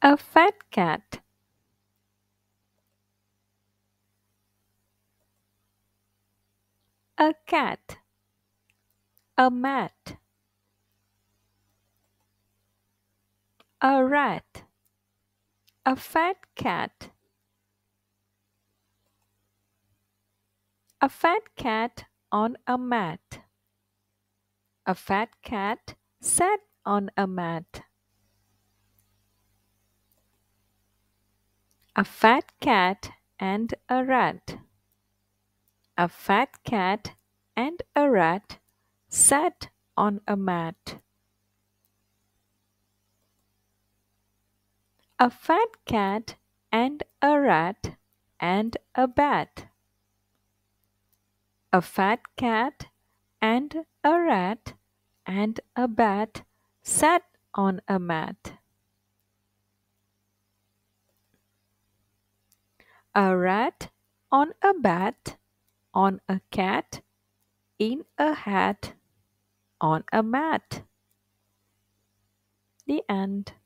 A fat cat. A cat. A mat. A rat. A fat cat. A fat cat on a mat. A fat cat sat on a mat. A fat cat and a rat. A fat cat and a rat sat on a mat. A fat cat and a rat and a bat. A fat cat and a rat and a bat sat on a mat. A rat on a bat, on a cat, in a hat, on a mat. The end.